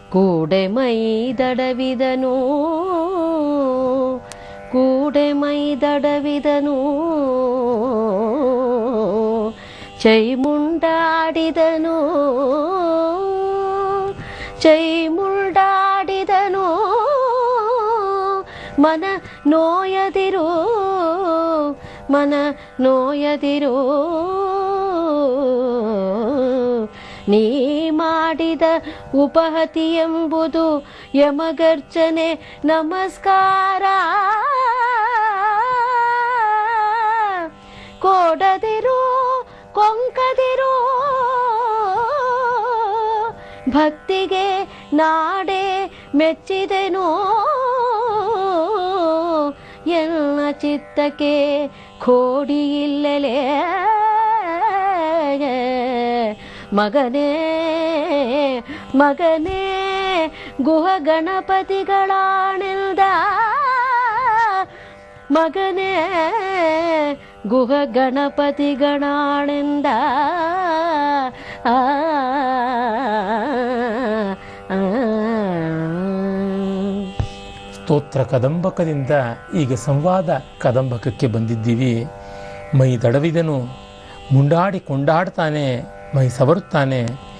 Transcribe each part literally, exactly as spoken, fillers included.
ಕೂಡೆ ಮೈ ದಡವಿದನು ಕೂಡೆ ಮೈ ದಡವಿದನು ಚೈ ಮುಂಡಾಡಿದನು ಚೈ ಮುಂಡಾಡಿದನು ಮನ ನೋಯದಿರು ಮನ ನೋಯದಿರು ನೀ ಮಾಡಿದ ಉಪಹತಿ ಎಂಬುದು ಯಮಗರ್ಜನೆ ನಮಸ್ಕಾರ ಕೊಡದಿರು ಕೊಂಕದಿರು ಭಕ್ತಿಗೆ ನಾಡೆ ಮೆಚ್ಚಿದೆನು ಎನ್ನ ಚಿತ್ತಕ್ಕೆ ಕೋಡಿಯಿಲ್ಲಲೇ ಮಗನೇ ಮಗನೇ ಗುಹ ಗಣಪತಿಗಳಾಣಿಲ್ದ ಮಗನೇ ಗುಹ ಗಣಪತಿಗಳಾಣಿಂದ ಆ ಸ್ತೋತ್ರ ಕದಂಬಕದಿಂದ ಈಗ ಸಂವಾದ ಕದಂಬಕಕ್ಕೆ ಬಂದಿದ್ದೀವಿ. ಮೈ ದಡವಿದನು, ಮುಂಡಾಡಿ ಕೊಂಡಾಡ್ತಾನೆ, ಮೈ ಸವರುತ್ತಾನೆ,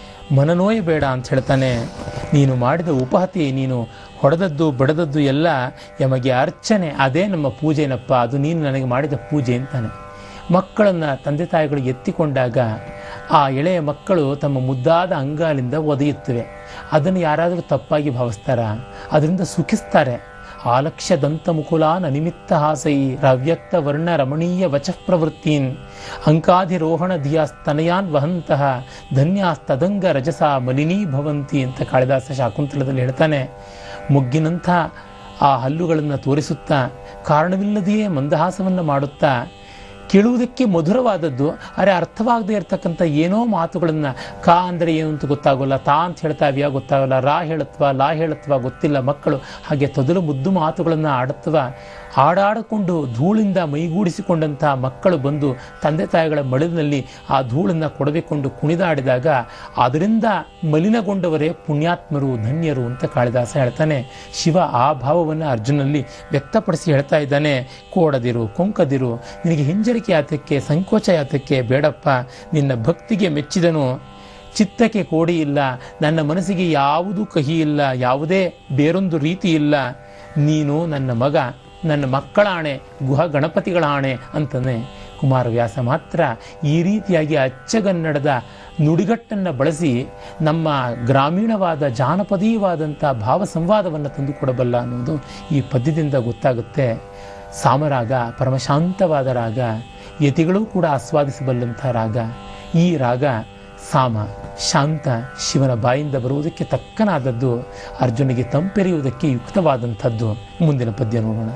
ಮನನೋಯ ಬೇಡ ಅಂತ ಹೇಳ್ತಾನೆ. ನೀನು ಮಾಡಿದ ಉಪಹತಿ, ನೀನು ಹೊಡೆದದ್ದು ಬಡದದ್ದು ಎಲ್ಲ ಯಮಗೆ ಅರ್ಚನೆ, ಅದೇ ನಮ್ಮ ಪೂಜೆನಪ್ಪ, ಅದು ನೀನು ನನಗೆ ಮಾಡಿದ ಪೂಜೆ ಅಂತಾನೆ. ಮಕ್ಕಳನ್ನು ತಂದೆ ತಾಯಿಗಳು ಎತ್ತಿಕೊಂಡಾಗ ಆ ಎಳೆಯ ಮಕ್ಕಳು ತಮ್ಮ ಮುದ್ದಾದ ಅಂಗಾಲಿಂದ ಒದೆಯುತ್ತವೆ. ಅದನ್ನು ಯಾರಾದರೂ ತಪ್ಪಾಗಿ ಭಾವಿಸ್ತಾರ? ಅದರಿಂದ ಸುಖಿಸ್ತಾರೆ. ಆಲಕ್ಷ್ಯ ದಂತ ಮುಕುಲಾನ್ ಅನಿಮಿತ್ತ ಹಾಸೈ ರವ್ಯಕ್ತ ವರ್ಣ ರಮಣೀಯ ವಚಃ ಪ್ರವೃತ್ತೀನ್ ಅಂಕಾಧಿರೋಹಣ ಧಿಯಾಸ್ತನಯಾನ್ ವಹಂತಹ ಧನ್ಯಾಸ್ತದಂಗ ರಜಸ ಮಲಿನೀ ಭವಂತಿ ಅಂತ ಕಾಳಿದಾಸ ಶಾಕುಂತಲದಲ್ಲಿ ಹೇಳ್ತಾನೆ. ಮುಗ್ಗಿನಂಥ ಆ ಹಲ್ಲುಗಳನ್ನು ತೋರಿಸುತ್ತಾ ಕಾರಣವಿಲ್ಲದೆಯೇ ಮಂದಹಾಸವನ್ನು ಮಾಡುತ್ತಾ ಕೇಳುವುದಕ್ಕೆ ಮಧುರವಾದದ್ದು, ಅರೆ ಅರ್ಥವಾಗದೇ ಇರತಕ್ಕಂಥ ಏನೋ ಮಾತುಗಳನ್ನು ಕಾ ಅಂದರೆ ಏನು ಅಂತ ಗೊತ್ತಾಗೋಲ್ಲ, ತಾ ಅಂತ ಹೇಳ್ತಾವ್ಯಾ ಗೊತ್ತಾಗಲ್ಲ, ರಾ ಹೇಳುತ್ತವಾ ಲಾ ಹೇಳುತ್ತವಾ ಗೊತ್ತಿಲ್ಲ ಮಕ್ಕಳು. ಹಾಗೆ ತೊದಲು ಮುದ್ದು ಮಾತುಗಳನ್ನು ಆಡುತ್ತವ. ಆಡಾಡಿಕೊಂಡು ಧೂಳಿಂದ ಮೈಗೂಡಿಸಿಕೊಂಡಂಥ ಮಕ್ಕಳು ಬಂದು ತಂದೆ ತಾಯಿಗಳ ಮಡಿಲಿನಲ್ಲಿ ಆ ಧೂಳನ್ನು ಕೊಡಬೇಕೊಂಡು ಕುಣಿದಾಡಿದಾಗ ಅದರಿಂದ ಮಲಿನಗೊಂಡವರೇ ಪುಣ್ಯಾತ್ಮರು ಧನ್ಯರು ಅಂತ ಕಾಳಿದಾಸ ಹೇಳ್ತಾನೆ. ಶಿವ ಆ ಭಾವವನ್ನು ಅರ್ಜುನಲ್ಲಿ ವ್ಯಕ್ತಪಡಿಸಿ ಹೇಳ್ತಾ ಇದ್ದಾನೆ. ಕೋಡದಿರು ಕೊಂಕದಿರು, ನಿನಗೆ ಹಿಂಜರಿಕೆ ಯಾತಕ್ಕೆ, ಸಂಕೋಚ ಯಾತಕ್ಕೆ, ಬೇಡಪ್ಪ, ನಿನ್ನ ಭಕ್ತಿಗೆ ಮೆಚ್ಚಿದನು, ಚಿತ್ತಕ್ಕೆ ಕೋಡಿ ಇಲ್ಲ, ನನ್ನ ಮನಸ್ಸಿಗೆ ಯಾವುದೂ ಕಹಿ ಇಲ್ಲ, ಯಾವುದೇ ಬೇರೊಂದು ರೀತಿ ಇಲ್ಲ, ನೀನು ನನ್ನ ಮಗ, ನನ್ನ ಮಕ್ಕಳಾಣೆ, ಗುಹ ಗಣಪತಿಗಳಾಣೆ ಅಂತಾನೆ. ಕುಮಾರವ್ಯಾಸ ಮಾತ್ರ ಈ ರೀತಿಯಾಗಿ ಅಚ್ಚಗನ್ನಡದ ನುಡಿಗಟ್ಟನ್ನು ಬಳಸಿ ನಮ್ಮ ಗ್ರಾಮೀಣವಾದ ಜಾನಪದೀಯವಾದಂಥ ಭಾವ ಸಂವಾದವನ್ನು ತಂದುಕೊಡಬಲ್ಲ ಅನ್ನೋದು ಈ ಪದ್ಯದಿಂದ ಗೊತ್ತಾಗುತ್ತೆ. ಸಾಮರಾಗ ಪರಮಶಾಂತವಾದ ರಾಗ, ಯತಿಗಳು ಕೂಡ ಆಸ್ವಾದಿಸಬಲ್ಲಂಥ ರಾಗ. ಈ ರಾಗ ಸಾಮ ಶಾಂತ, ಶಿವನ ಬಾಯಿಂದ ಬರುವುದಕ್ಕೆ ತಕ್ಕನಾದದ್ದು, ಅರ್ಜುನಿಗೆ ತಂಪೆರೆಯುವುದಕ್ಕೆ ಯುಕ್ತವಾದಂಥದ್ದು. ಮುಂದಿನ ಪದ್ಯ ನೋಡೋಣ.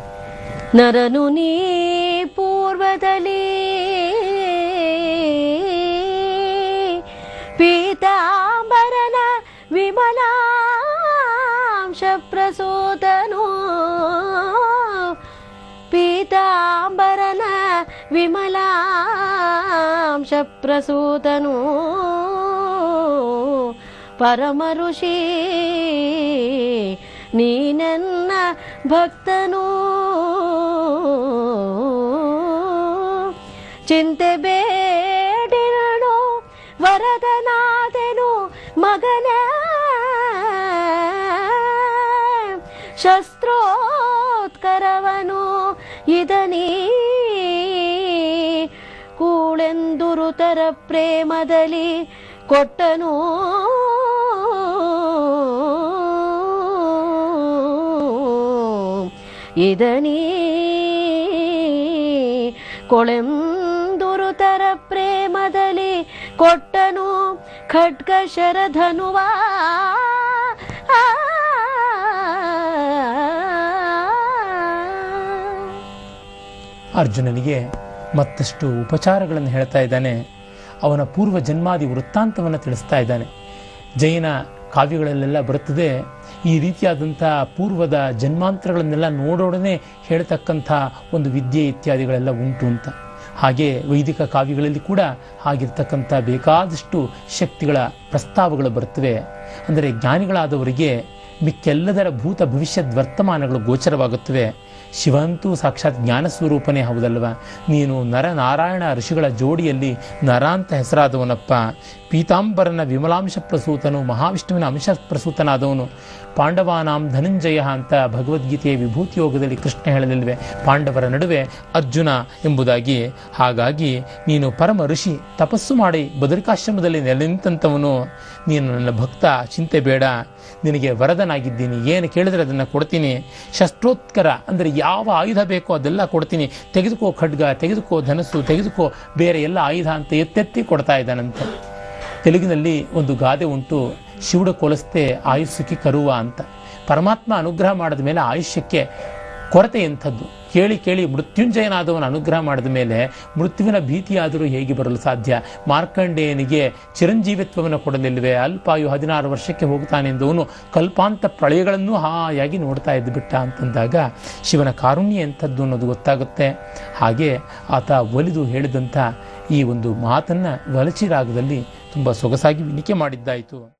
ನರನು ನೀ ಪೂರ್ವದಲ್ಲಿ ಪೀತಾಂಬರನ ವಿಮಲಾಂಶ ಪ್ರಸೂತನು ಪೀತಾಂಬರನ ವಿಮಲಾಂಶ ಪ್ರಸೂತನು ಪರಮ ಋಷಿ ನೀನೆನ್ನ ಭಕ್ತನು ಚಿಂತೆ ಬೇಡಿರನು ವರದನಾದೆನು ಮಗನೇ ಶಸ್ತ್ರೋತ್ಕರವನು ಇದನೀ ಕೂಳೆಂದುರುತರ ಪ್ರೇಮದಲ್ಲಿ ಕೊಟ್ಟನು ಇದನೀ ಕೊಳೆಂದುರುತರ ಪ್ರೇಮದಲ್ಲಿ ಕೊಟ್ಟನು ಖಡ್ಗ ಶರಧನುವ ಅರ್ಜುನನಿಗೆ ಮತ್ತಷ್ಟು ಉಪಚಾರಗಳನ್ನು ಹೇಳ್ತಾ ಇದ್ದಾನೆ. ಅವನ ಪೂರ್ವ ಜನ್ಮಾದಿ ವೃತ್ತಾಂತವನ್ನು ತಿಳಿಸ್ತಾ ಇದ್ದಾನೆ. ಜೈನ ಕಾವ್ಯಗಳಲ್ಲೆಲ್ಲ ಬರುತ್ತದೆ ಈ ರೀತಿಯಾದಂಥ ಪೂರ್ವದ ಜನ್ಮಾಂತರಗಳನ್ನೆಲ್ಲ ನೋಡೋಡನೆ ಹೇಳ್ತಕ್ಕಂಥ ಒಂದು ವಿದ್ಯೆ ಇತ್ಯಾದಿಗಳೆಲ್ಲ ಉಂಟು ಅಂತ. ಹಾಗೆ ವೈದಿಕ ಕಾವ್ಯಗಳಲ್ಲಿ ಕೂಡ ಆಗಿರ್ತಕ್ಕಂಥ ಬೇಕಾದಷ್ಟು ಶಕ್ತಿಗಳ ಪ್ರಸ್ತಾವಗಳು ಬರ್ತವೆ. ಅಂದರೆ ಜ್ಞಾನಿಗಳಾದವರಿಗೆ ಮಿಕ್ಕೆಲ್ಲದರ ಭೂತ ಭವಿಷ್ಯದ ವರ್ತಮಾನಗಳು ಗೋಚರವಾಗುತ್ತವೆ. ಶಿವಂತೂ ಸಾಕ್ಷಾತ್ ಜ್ಞಾನ ಸ್ವರೂಪನೇ ಹೌದಲ್ವ. ನೀನು ನರ ನಾರಾಯಣ ಋಷಿಗಳ ಜೋಡಿಯಲ್ಲಿ ನರ ಅಂತ ಹೆಸರಾದವನಪ್ಪ. ಪೀತಾಂಬರನ ವಿಮಲಾಂಶ ಪ್ರಸೂತನು, ಮಹಾವಿಷ್ಣುವಿನ ಅಂಶ ಪ್ರಸೂತನಾದವನು. ಪಾಂಡವಾನಾಂ ಧನಂಜಯ ಅಂತ ಭಗವದ್ಗೀತೆಯ ವಿಭೂತಿ ಯೋಗದಲ್ಲಿ ಕೃಷ್ಣ ಹೇಳಲಿಲ್ವೇ, ಪಾಂಡವರ ನಡುವೆ ಅರ್ಜುನ ಎಂಬುದಾಗಿ. ಹಾಗಾಗಿ ನೀನು ಪರಮ ಋಷಿ, ತಪಸ್ಸು ಮಾಡಿ ಬದರಿಕಾಶ್ರಮದಲ್ಲಿ ನೆಲೆ ನಿಂತಂಥವನು. ನೀನು ನನ್ನ ಭಕ್ತ, ಚಿಂತೆ ಬೇಡ, ನಿನಗೆ ವರದನಾಗಿದ್ದೀನಿ, ಏನು ಕೇಳಿದ್ರೆ ಅದನ್ನು ಕೊಡ್ತೀನಿ. ಶಸ್ತ್ರೋತ್ಕರ ಅಂದರೆ ಯಾವ ಆಯುಧ ಬೇಕೋ ಅದೆಲ್ಲ ಕೊಡ್ತೀನಿ, ತೆಗೆದುಕೋ ಖಡ್ಗ, ತೆಗೆದುಕೋ ಧನಸ್ಸು, ತೆಗೆದುಕೋ ಬೇರೆ ಎಲ್ಲ ಆಯುಧ ಅಂತ ಎತ್ತೆತ್ತಿ ಕೊಡ್ತಾ ಇದ್ದಾನಂತೆ. ತೆಲುಗಿನಲ್ಲಿ ಒಂದು ಗಾದೆ ಉಂಟು, ಶಿವುಡ ಕೊಲಸ್ತೆ ಆಯುಷ್ಯಕ್ಕೆ ಕರುವ ಅಂತ. ಪರಮಾತ್ಮ ಅನುಗ್ರಹ ಮಾಡಿದ ಮೇಲೆ ಆಯುಷ್ಯಕ್ಕೆ ಕೊರತೆ ಎಂಥದ್ದು. ಕೇಳಿ ಕೇಳಿ ಮೃತ್ಯುಂಜಯನಾದವನು ಅನುಗ್ರಹ ಮಾಡಿದ ಮೇಲೆ ಮೃತ್ಯುವಿನ ಭೀತಿಯಾದರೂ ಹೇಗೆ ಬರಲು ಸಾಧ್ಯ? ಮಾರ್ಕಂಡೇಯನಿಗೆ ಚಿರಂಜೀವಿತ್ವವನ್ನು ಕೊಡಲಿಲ್ವೇ? ಅಲ್ಪಾಯು ಹದಿನಾರು ವರ್ಷಕ್ಕೆ ಹೋಗ್ತಾನೆಂದವನು ಕಲ್ಪಾಂತ ಪ್ರಳಯಗಳನ್ನೂ ಹಾಯಾಗಿ ನೋಡ್ತಾ ಇದ್ದು ಬಿಟ್ಟ ಅಂತಂದಾಗ ಶಿವನ ಕಾರುಣ್ಯ ಎಂಥದ್ದು ಅನ್ನೋದು ಗೊತ್ತಾಗುತ್ತೆ. ಹಾಗೆ ಆತ ಒಲಿದು ಹೇಳಿದಂಥ ಈ ಒಂದು ಮಾತನ್ನು ವಲಚಿ ರಾಗದಲ್ಲಿ ತುಂಬ ಸೊಗಸಾಗಿ ವಿನಿಕೆ ಮಾಡಿದ್ದಾಯಿತು.